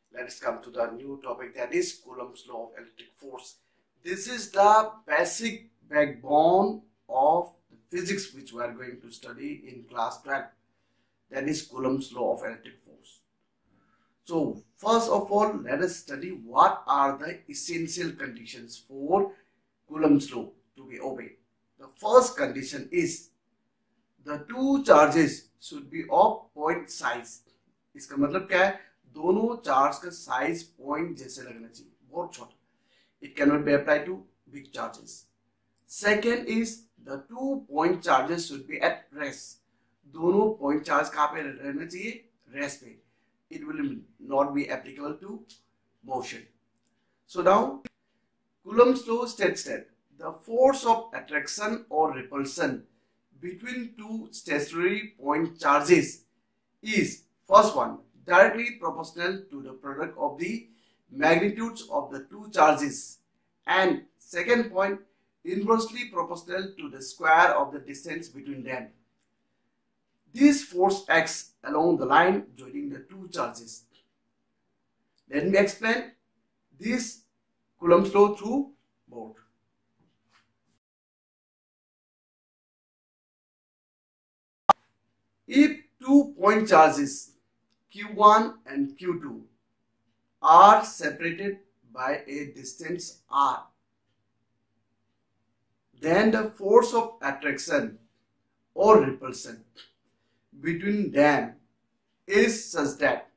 Let's come to the new topic, that is Coulomb's law of electric force. This is the basic backbone of physics which we are going to study in class 12. That is Coulomb's law of electric force. So first of all, let us study what are the essential conditions for Coulomb's law to be obeyed. The first condition is the two charges should be of point size. इसका मतलब क्या है? दोनों charge का size point जैसे लगना चाहिए, बहुत छोटा. It cannot be applied to big charges. Second is the 2 point charges should be at rest. दोनों पॉइंट चार्ज कहाँ पे रहना चाहिए? रेस्ट पे. It will not be applicable to motion. So now Coulomb's law states that the force of attraction or repulsion between two stationary point charges is, first one, directly proportional to the product of the magnitudes of the two charges, and second point, inversely proportional to the square of the distance between them. This force acts along the line joining the two charges. Let me explain this Coulomb's law through board. If 2 point charges Q1 and Q2 are separated by a distance r, then the force of attraction or repulsion between them is such that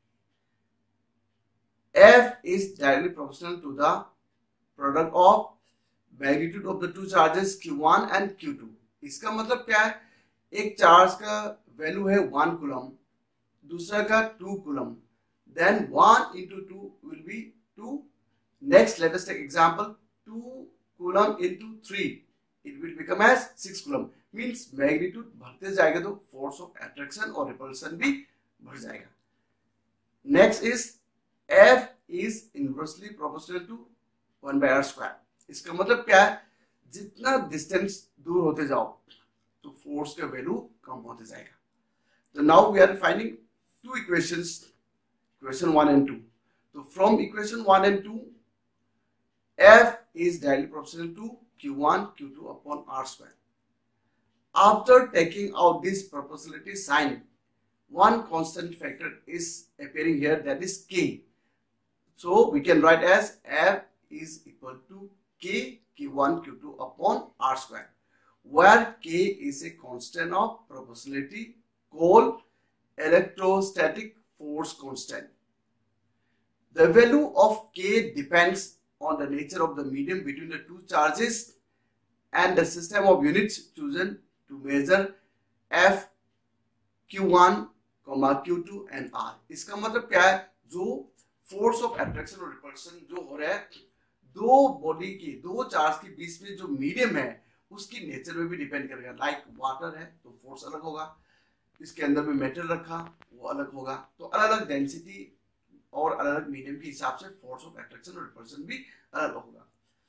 F is directly proportional to the product of magnitude of the two charges Q1 and Q2. इसका मतलब क्या है? एक charge का value है 1 coulomb, दूसरा का 2 coulomb, then 1 into 2 will be 2. Next, let us take example, 2 coulomb into 3, it will become as 6 coulomb. Means magnitude बढ़ते जाएगा तो force of attraction और repulsion भी बढ़ जाएगा. Next is F is inversely proportional to 1 by r square. इसका मतलब क्या है? जितना distance दूर होते जाओ तो force का value कम होते जाएगा. So now we are finding two equations, equation 1 and 2. So from equation 1 and 2, F is directly proportional to Q1 Q2 upon r square. After taking out this proportionality sign, one constant factor is appearing here, that is K. So we can write as F is equal to K Q1 Q2 upon r square, where K is a constant of proportionality called electrostatic force constant. The value of K depends on the nature of the medium between the two charges and the system of units chosen to measure F, Q1, Q2 and R. इसका मतलब क्या है? जो force of attraction और repulsion जो हो रहा है दो बॉडी की, दो चार्ज के बीच में जो मीडियम है उसकी नेचर में भी डिपेंड करेगा. लाइक वाटर है तो फोर्स अलग होगा, इसके अंदर में मेटल रखा वो अलग होगा, तो अलग अलग डेंसिटी और अलग अलग मीडियम के हिसाब से फोर्स ऑफ अट्रैक्शन और रिपल्शन भी अलग होगा.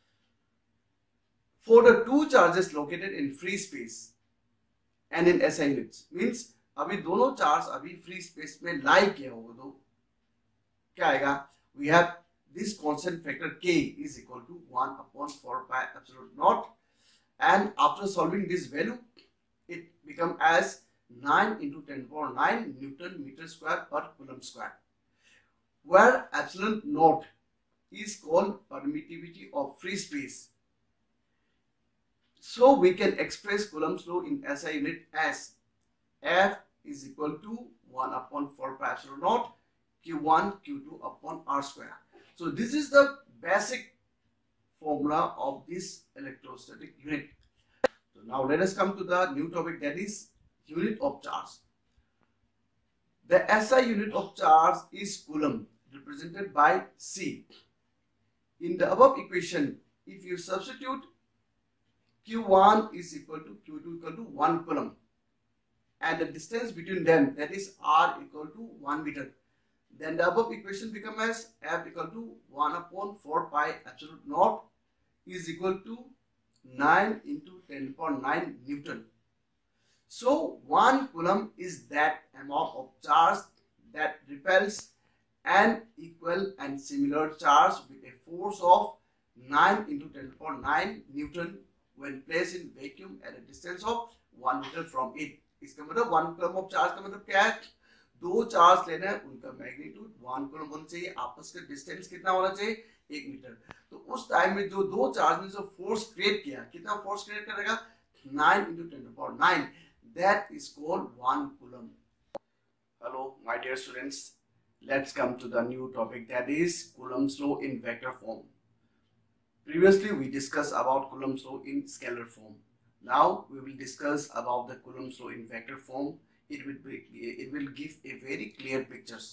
For the two charges located in free space and in SI units, means अभी दोनों चार्ज अभी फ्री स्पेस में लाई किया होगा तो क्या आएगा? We have this constant factor K is equal to 1 upon 4 pi epsilon naught, and after solving this value it become as 9 into 10 power 9 Newton meter square per coulomb square, where epsilon naught is called permittivity of free space. So we can express Coulomb's law in SI unit as F is equal to 1 upon 4 pi epsilon naught Q1 Q2 upon r square. So this is the basic formula of this electrostatic unit. So now let us come to the new topic, that is unit of charge. The SI unit of charge is coulomb, represented by C. In the above equation, if you substitute Q1 is equal to Q2 equal to 1 coulomb and the distance between them, that is R equal to 1 meter, then the above equation becomes as F equal to 1 upon 4 pi epsilon naught is equal to 9 into 10 power 9 Newton. So 1 coulomb is that amount of charge that repels an equal and similar charge with a force of 9 into 10 to the power 9 Newton when placed in vacuum at a distance of 1 meter from it. इसका मतलब 1 coulomb of charge का मतलब क्या है? दो charge लेना है, उनका मैग्नीट्यूड 1 कूलम होना चाहिए, आपस का डिस्टेंस कितना होना चाहिए? 1 मीटर। तो उस टाइम में जो दो चार्ज ने जो फोर्स क्रिएट किया, कितना फोर्स क्रिएट करेगा? 9 into 10 to the power 9, that is called 1 coulomb. Hello my dear students, let's come to the new topic, that is Coulomb's law in vector form. Previously we discussed about Coulomb's law in scalar form. Now we will discuss about the Coulomb's law in vector form. It will give a very clear pictures.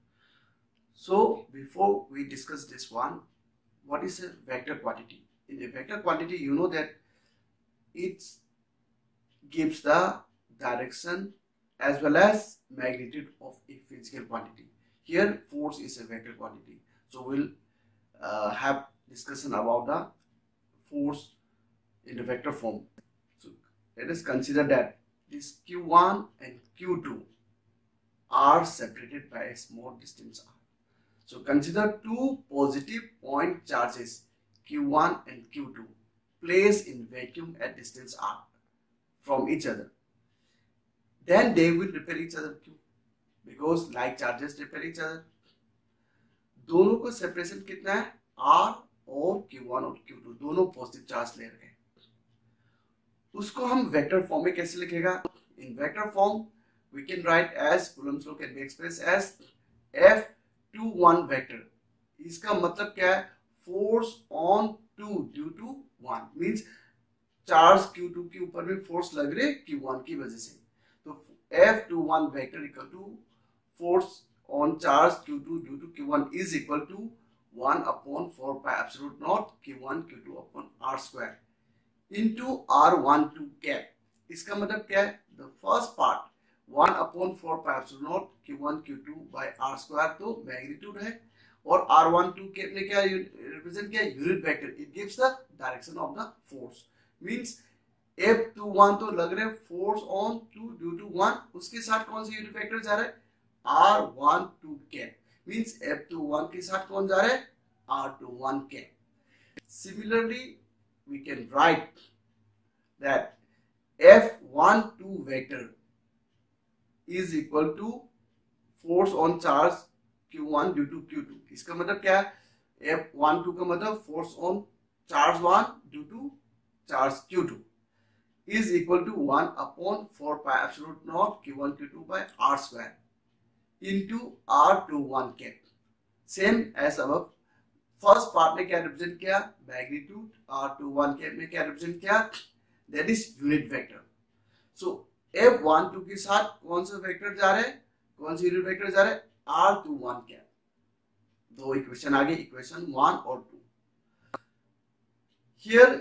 So before we discuss this one, what is a vector quantity? In a vector quantity, you know that it gives the direction as well as magnitude of a physical quantity. Here force is a vector quantity, so we'll have discussion about the force in the vector form. So let us consider that this q1 and q2 are separated by a small distance r. So consider two positive point charges q1 and q2 placed in vacuum at distance r from each other. Then they will repel each other q, because like charges repel each other. दोनों को separation कितना है? r और q1 और q2 दोनों positive charge ले रहे हैं। उसको हम वेक्टर फॉर्म में कैसे लिखेगा? In vector form we can write as Coulomb's law can be expressed as F21 vector. इसका मतलब क्या है? Force on 2 due to 1 means charge q2 के ऊपर में फोर्स लग रहे q1 की वजह से, तो F21 vector equal to force on charge q2 due to q1 is equal to 1/4 pi absolute naught q1 q2 upon r square into r12 cap. इसका मतलब क्या है? The first part 1/4 pi absolute naught q1 q2 by r square तो magnitude है, और r12 cap ने क्या represent किया? Unit vector. It gives the direction of the force. Means F21 तो लग रहे फोर्स ऑन 2 ड्यू टू 1, उसके साथ कौन सा यूनिट वेक्टर जा रहा है? r12 cap. मींस F21 के साथ कौन जा रहा है? r21 cap. Similarly we can write that F12 vector is equal to force on charge q1 due to q2. इसका मतलब क्या है? F12 का मतलब force on charge 1 due to charge q2 is equal to 1/4 pi absolute naught q1 q2 by r square into r21 cap. Same as above. First part ने क्या represent किया? Magnitude. r21 cap ने क्या represent किया? That is unit vector. So F12 के साथ कौन सा वेक्टर जा रहा है? कौन सा यूनिट वेक्टर जा रहा है? r21 cap. दो इक्वेशन आगे, इक्वेशन 1 और 2. हियर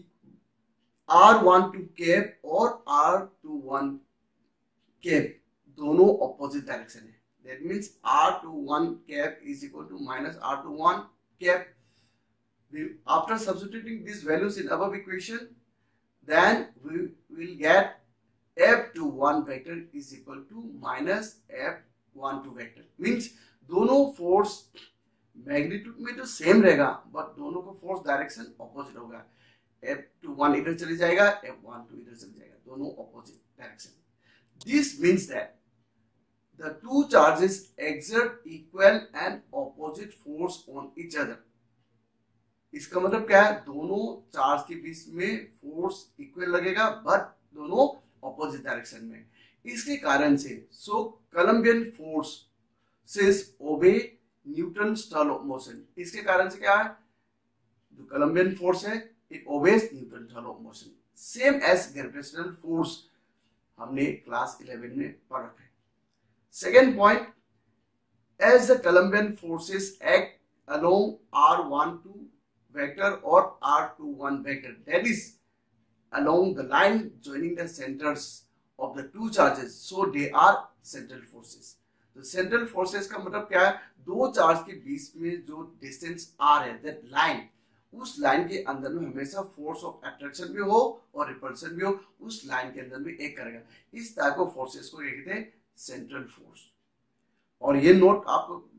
r12 cap और r21 cap दोनों ऑपोजिट डायरेक्शन है. That means r21 cap is equal to minus r21 cap. After substituting these values in above equation, then we will get F21 vector is equal to minus F12 vector. Means दोनों force magnitude में तो same रहेगा, but दोनों का force direction opposite होगा. F21 इधर चले जाएगा, F12 इधर चले जाएगा, दोनों opposite direction. This means that the two charges exert equal and opposite force on each other. इसका मतलब क्या है? दोनों चार्ज के बीच में फोर्स इक्वल लगेगा, बट दोनों ऑपोजिट डायरेक्शन में. इसके कारण से coulombian forces obey Newton's law of motion. इसके कारण से क्या है? जो कलम्बियन फोर्स है it obeys Newton's law of motion. Same as gravitational force हमने क्लास 11 में पढ़ रखा है. Second point, as the Colombian forces act along r12 vector or r21 vector, that is along the line joining the centers of the two charges, so they are central forces. तो central forces का मतलब क्या है? दो charge के बीच में जो डिस्टेंस r है, that line, उस लाइन के अंदर में हमेशा फोर्स ऑफ अट्रैक्शन भी हो और रिपल्शन भी हो, उस लाइन के अंदर में एक करेगा. इस टाइप ऑफ फोर्सेस को कहते हैं सेंट्रल फोर्स. और ये नोट आपको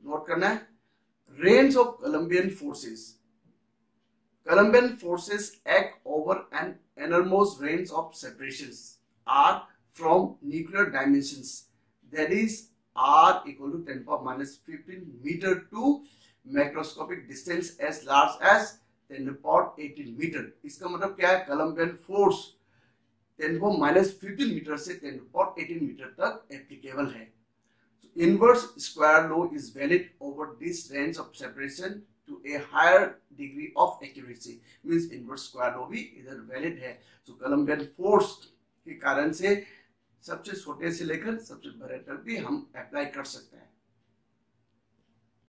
नोट करना है। Range of coulombian forces, Colombian forces act over an enormous range of separations r from nuclear dimensions, that is r equal to 10 power minus 15 meter to macroscopic distance as large as 10 power 18 meter। इसका मतलब क्या है, Colombian force 10 power minus 15 metre से 10 power 18 metre तक applicable है। Inverse square law is valid over this range of separation to a higher degree of accuracy, means inverse square law भी इधर valid है। तो कोलंबियन फोर्स के कारण से सबसे छोटे से लेकर सबसे बड़े तक भी हम अप्लाई कर सकते हैं।